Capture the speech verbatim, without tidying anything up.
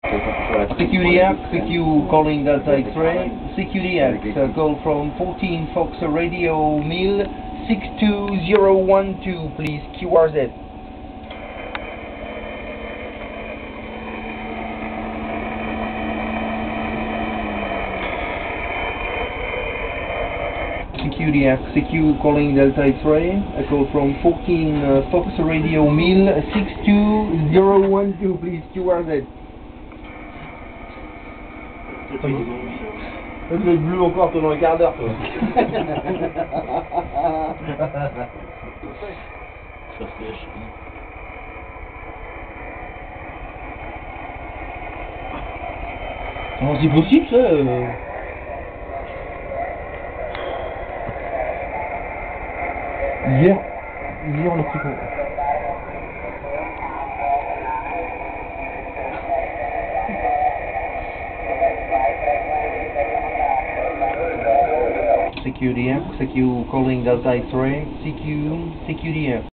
Securiac, C Q calling Delta X-ray. Securiac, uh, call from fourteen Fox Radio Mille six two zero one two, please, Q R Z. Securiac, C Q calling Delta X-ray, a call from fourteen uh, Fox Radio Mille six two zero one two, please, Q R Z. Ça doit être bleu encore pendant un quart d'heure, toi. Ça sèche. Alors c'est possible ça euh... Hier, hier on a pris quoi? Securiac, C Q calling Delta X-ray, C Q, Securiac.